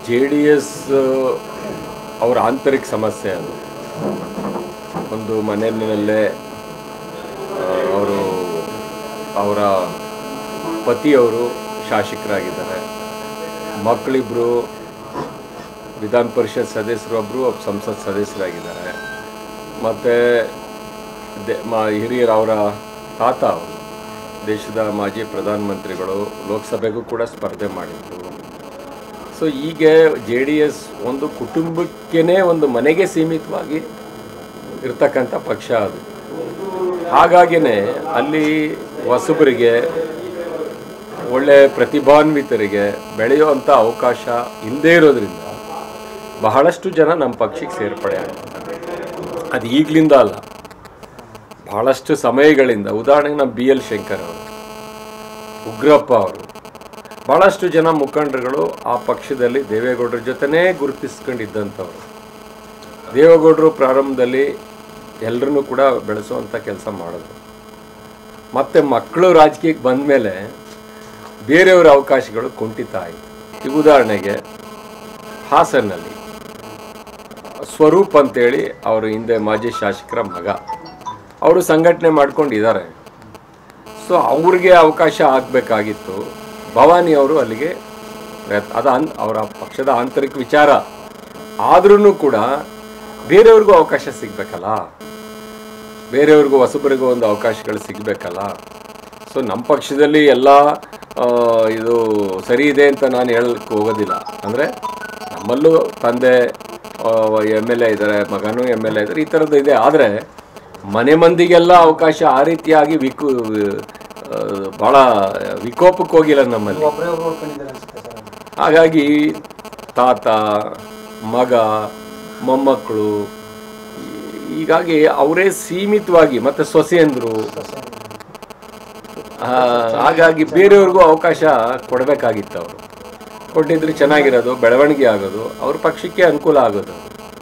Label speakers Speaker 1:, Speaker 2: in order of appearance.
Speaker 1: JDS ಅವರ ಆಂತರಿಕ ಸಮಸ್ಯೆ ಅದು. ಒಂದು ಮನೆಯಲ್ಲೇ ಅವರ ಪತಿಯವರು ಶಾಸಕರಾಗಿದ್ದಾರೆ, ಮಕ್ಕಳಿಬ್ಬರು ವಿಧಾನ ಪರಿಷತ್ ಸದಸ್ಯರೊಬ್ಬರು ಸಂಸತ್ ಸದಸ್ಯರಾಗಿದ್ದಾರೆ, ಮತ್ತು ಹಿರಿಯರು ಅವರ ತಾತ ಅವರು ದೇಶದ ಮಾಜಿ ಪ್ರಧಾನಮಂತ್ರಿಗಳು, ಲೋಕಸಭೆಗೂ ಕೂಡ ಸ್ಪರ್ಧೆ ಮಾಡಿದ್ರು. ಸೊ ಈಗ JDS ಒಂದು ಕುಟುಂಬಕ್ಕೇ ಒಂದು ಮನೆಗೆ ಸೀಮಿತವಾಗಿ ಇರ್ತಕ್ಕಂಥ ಪಕ್ಷ ಅದು. ಹಾಗಾಗಿಯೇ ಅಲ್ಲಿ ಹೊಸಬರಿಗೆ, ಒಳ್ಳೆ ಪ್ರತಿಭಾನ್ವಿತರಿಗೆ ಬೆಳೆಯುವಂಥ ಅವಕಾಶ ಇಲ್ಲದೇ ಇರೋದ್ರಿಂದ ಬಹಳಷ್ಟು ಜನ ನಮ್ಮ ಪಕ್ಷಕ್ಕೆ ಸೇರ್ಪಡೆ ಆಗ್ತಾರೆ. ಅದು ಈಗಲಿಂದ ಅಲ್ಲ, ಬಹಳಷ್ಟು ಸಮಯಗಳಿಂದ. ಉದಾಹರಣೆಗೆ ನಮ್ಮ BL ಶಂಕರ್ ಅವರು, ಉಗ್ರಪ್ಪ ಅವರು, ಭಾಳಷ್ಟು ಜನ ಮುಖಂಡರುಗಳು ಆ ಪಕ್ಷದಲ್ಲಿ ದೇವೇಗೌಡರ ಜೊತೆನೇ ಗುರುತಿಸ್ಕೊಂಡಿದ್ದಂಥವ್ರು. ದೇವೇಗೌಡರು ಪ್ರಾರಂಭದಲ್ಲಿ ಎಲ್ಲರನ್ನೂ ಕೂಡ ಬೆಳೆಸುವಂಥ ಕೆಲಸ ಮಾಡಿದ್ರು. ಮತ್ತು ಮಕ್ಕಳು ರಾಜಕೀಯಕ್ಕೆ ಬಂದ ಮೇಲೆ ಬೇರೆಯವರ ಅವಕಾಶಗಳು ಕುಂಠಿತ ಆಯಿತು. ಈಗ ಉದಾಹರಣೆಗೆ ಹಾಸನಲ್ಲಿ ಸ್ವರೂಪ್ ಅಂತೇಳಿ ಅವರು ಹಿಂದೆ ಮಾಜಿ ಶಾಸಕರ ಮಗ, ಅವರು ಸಂಘಟನೆ ಮಾಡ್ಕೊಂಡಿದ್ದಾರೆ. ಸೊ ಅವ್ರಿಗೆ ಅವಕಾಶ ಆಗಬೇಕಾಗಿತ್ತು. ಭವಾನಿ ಅವರು ಅಲ್ಲಿಗೆ ಅದು ಅವರ ಪಕ್ಷದ ಆಂತರಿಕ ವಿಚಾರ ಆದ್ರೂ ಕೂಡ ಬೇರೆಯವ್ರಿಗೂ ಅವಕಾಶ ಸಿಗಬೇಕಲ್ಲ, ಬೇರೆಯವ್ರಿಗೂ ಹೊಸಬರಿಗೂ ಒಂದು ಅವಕಾಶಗಳು ಸಿಗಬೇಕಲ್ಲ. ಸೊ ನಮ್ಮ ಪಕ್ಷದಲ್ಲಿ ಎಲ್ಲ ಇದು ಸರಿ ಇದೆ ಅಂತ ನಾನು ಹೇಳಕ್ಕೆ ಹೋಗೋದಿಲ್ಲ. ಅಂದರೆ ನಮ್ಮಲ್ಲೂ ತಂದೆ MLA ಇದ್ದಾರೆ, ಮಗನೂ MLA ಇದ್ದಾರೆ, ಈ ಥರದ್ದು ಇದೆ. ಆದರೆ ಮನೆ ಮಂದಿಗೆಲ್ಲ ಅವಕಾಶ ಆ ರೀತಿಯಾಗಿ ಭಾಳ ವಿಕೋಪಕ್ಕೆ ಹೋಗಿಲ್ಲ ನಮ್ಮಲ್ಲಿ. ಹಾಗಾಗಿ ತಾತ, ಮಗ, ಮೊಮ್ಮಕ್ಕಳು, ಹೀಗಾಗಿ ಅವರೇ ಸೀಮಿತವಾಗಿ, ಮತ್ತು ಸೊಸೆಯಂದರು, ಹಾಗಾಗಿ ಬೇರೆಯವ್ರಿಗೂ ಅವಕಾಶ ಕೊಡಬೇಕಾಗಿತ್ತು. ಅವರು ಕೊಟ್ಟಿದ್ರೆ ಚೆನ್ನಾಗಿರೋದು, ಬೆಳವಣಿಗೆ ಆಗೋದು, ಅವ್ರ ಪಕ್ಷಕ್ಕೆ ಅನುಕೂಲ ಆಗೋದು.